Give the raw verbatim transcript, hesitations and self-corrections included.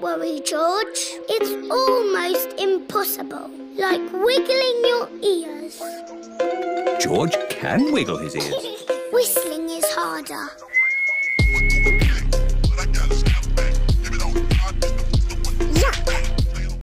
worry, George. It's almost impossible, like wiggling your ears. George can wiggle his ears. Whistling is harder.